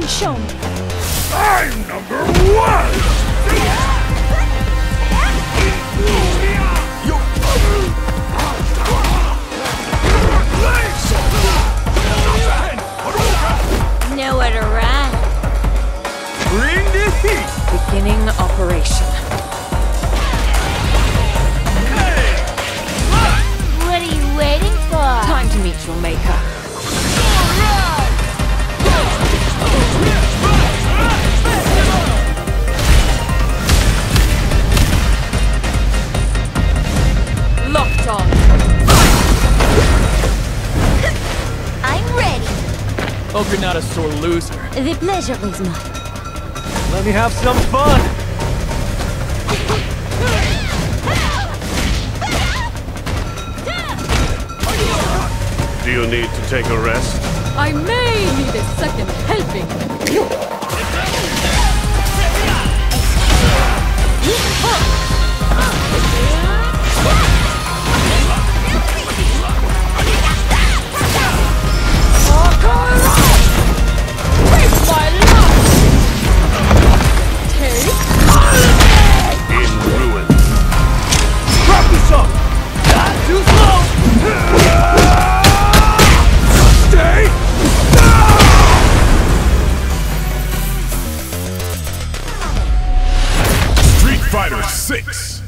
Show me. I'm number one! Nowhere to run. Bring the heat! Beginning operation. What are you waiting for? Time to meet your maker. Locked on. I'm ready. Hope you're not a sore loser. The pleasure is mine. Let me have some fun! Do you need to take a rest? I may need a second helping. In ruin. Drop this up! Not too slow! Stay down! Street Fighter 6